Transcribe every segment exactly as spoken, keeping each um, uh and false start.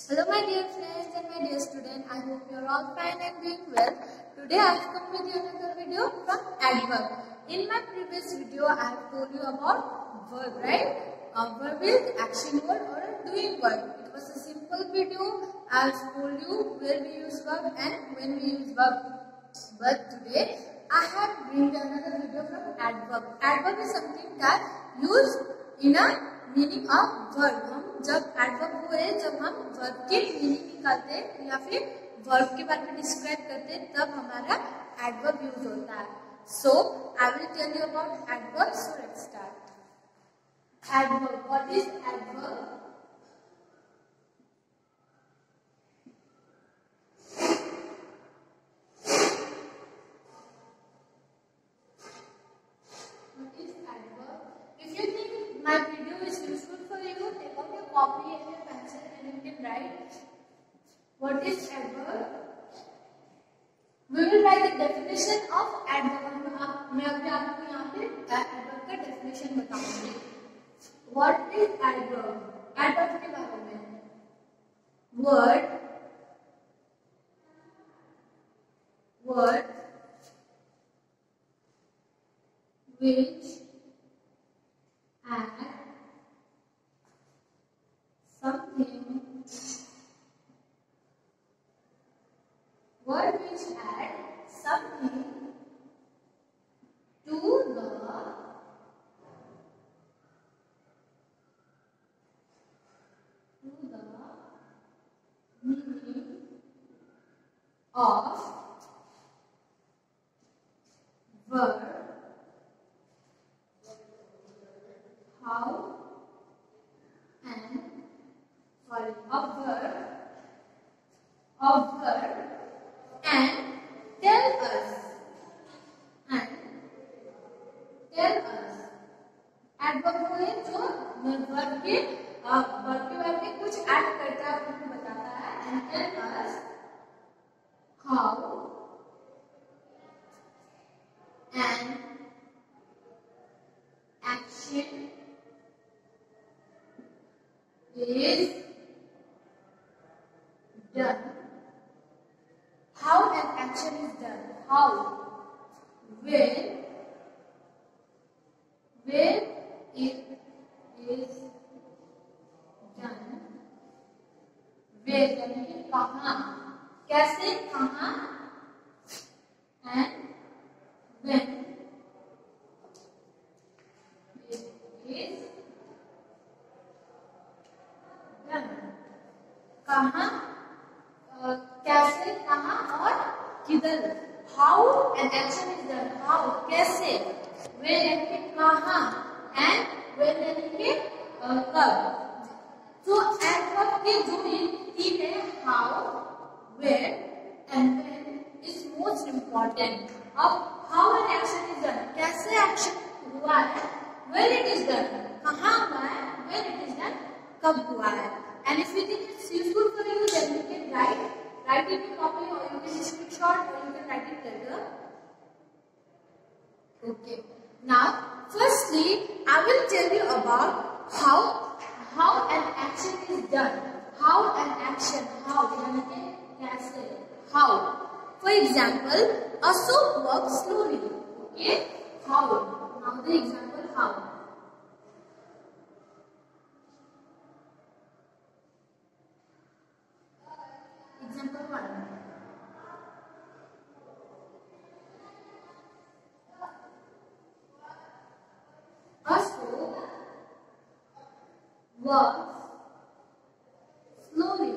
Hello my dear friends and my dear students, I hope you are all fine and doing well. Today I have come with you another video from adverb. In my previous video I have told you about verb, right? A verb is action word or a doing word. It was a simple video. I have told you where we use verb and when we use verb. But today I have bring another video from adverb. Adverb is something that used in a meaning of verb. हम जब adverb हुए जब हम verb की meaning निकालते हैं या फिर वर्ब के बारे में डिस्क्राइब करते हैं तब हमारा एडवर्ब यूज होता है. So I will tell you about adverb. So let's start. Adverb, what is adverb? My video is useful for you. Take out your copy and your pencil and you can write what is adverb. We will write the definition of adverb. मैं अभी आपको यहाँ पे adverb का definition बताऊंगी. What is adverb? Adverb के बारे में word word which add something, word which add something to the to the meaning of verb. How and sorry of verb of verb and tell us and tell us. Adverb हुए जो verb के verb के बारे में कुछ add करता है, आपको बताता है. And tell us how and action is done. How an action is done. How? When? When it is done. Where यानी कि कहाँ, कैसे, कहाँ, and when it is कहाँ, कैसे, कहाँ और किधर. How an action is done. How कैसे, वेयर यानी कि कहाँ, एंड वेयर यानी कि कब. तो एडवर्ब के जो तीन है how, where and when is most important. अब how an action is done, कैसे एक्शन हुआ है, वेयर इट इज डन, कहाँ हुआ है, वेयर इट इज डन, कब हुआ है. And if you think it's useful for you, then you can write, write it in copy, or you can screenshot, or you can write it later. Okay. Now, firstly, I will tell you about how how an action is done. How an action, how यानी कि कैसे, how. For example, Ashok walks slowly. Okay. How. Now the example how. Example one. Ashok walks slowly.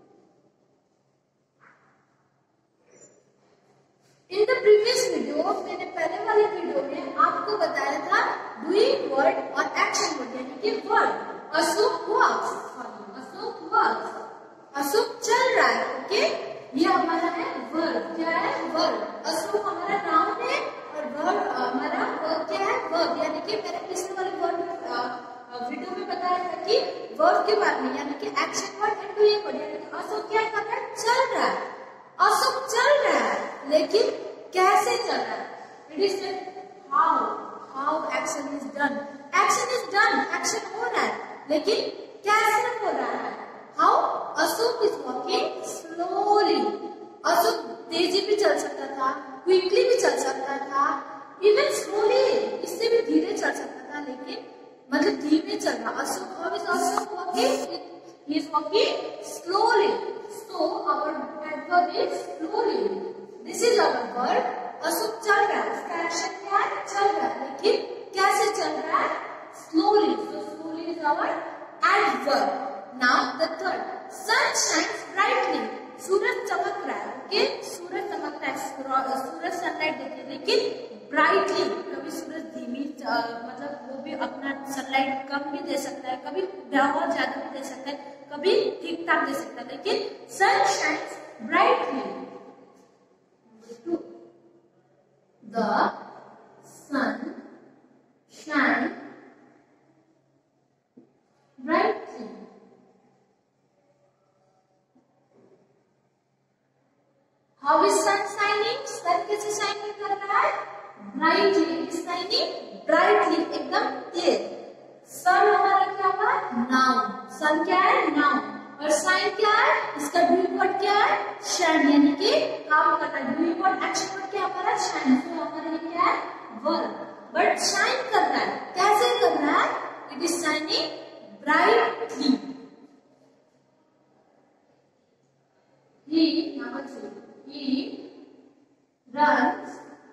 In the previous video, मैंने पहले वाले video में आपको बताया था doing word और action word यानी कि word. Ashok walks. Ashok walks. Ashok चल रहा है. ओके, ये हमारा है वर्ब. क्या है? वर्ब. अशोक हमारा नाउन है और वर्ब हमारा वर्ब क्या है? वर्ब. यानी कि मैंने पिछले वाले वर्ब वीडियो में बताया था कि वर्ब के बारे में यानी कि action word and doing word. यानी कि अशोक क्या कर रहा है? चल रहा है. अशोक चल रहा है, लेकिन कैसे चल रहा है? It is how. How action is done. Action is done, action हो रहा है, लेकिन कैसे हो रहा है? हाउ अशोक क्विकली भी चल सकता था, इवन स्लोली, इससे भी धीरे चल सकता था, लेकिन मतलब धीमे चल रहा। Ashok, how is Ashok walking? He is walking slowly, so our adverb is slowly. This is our verb. Ashok चल रहा है, उसका एक्शन क्या है? चल रहा है, लेकिन कैसे चल रहा है? Slowly, so slowly is our adverb. Now the third, sun shines brightly, सूरज चमक रहा है, ओके, सूरज चमक रहा है, सूरज सनलाइट देते हैं, लेकिन ब्राइटली, कभी सूरज धीमी मतलब वो भी अपना सनलाइट कम भी दे सकता है, कभी बहुत ज्यादा भी दे सकता है, कभी ठीक ठाक दे सकता है, लेकिन sun shines brightly. The sun shine brightly. How is sun shining? Sun कैसे शाइनिंग कर रहा है? ब्राइटली, शाइनिंग ब्राइटली, एकदम तेज। सन हमारा क्या हुआ? नाउन। सन क्या है? नाउन। और शाइन क्या है? इसका डूइंग वर्ड क्या है? शाइन, यानी कि काम करना। डूइंग वर्ड, एक्शन वर्ड क्या हमारा? शाइन। तो हमारा ये क्या है? वर्ब। बट शाइन कर रहा है, कैसे कर रहा है? It is shining brightly. He, number two, he runs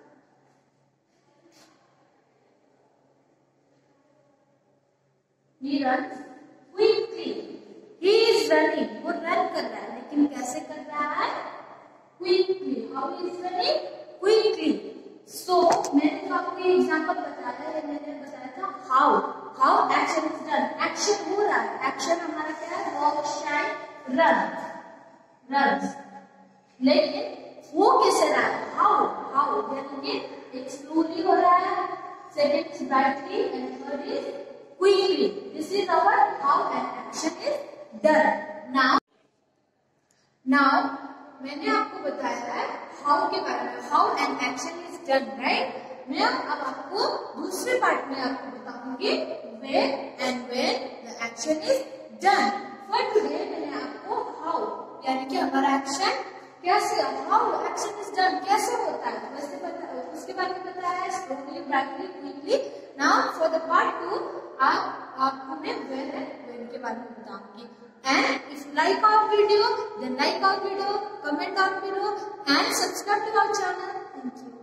he runs quickly. He is running, वो रन कर रहा है, लेकिन कैसे कर रहा है? Quickly. How he is running? Quickly. So मैंने तो आपको ये एग्जाम्पल बताया है, मैंने बताया था how how action is done. Action हो रहा है, action हमारा क्या है? Walk, shine, run, runs. लेकिन वो कैसे रहा है? How how यानी कि एक स्लोली हो रहा है, second is brightly and third is quickly. This is our how and action is done. Now now मैंने आपको बताया है how के बारे में, how and action is done, right? मैं अब आपको दूसरे पार्ट में आपको बताऊंगी where and when the action is done. For today मैंने आपको how यानी कि हमारा एक्शन कैसे, how action is done कैसे होता है वैसे बता, उसके बारे में बताया है, slowly, brightly, quickly. Now for the part two आप आपको मैं where and when के बारे में बताऊंगी. And if you like our video, then like our video, comment down below and subscribe to our channel. Thank you.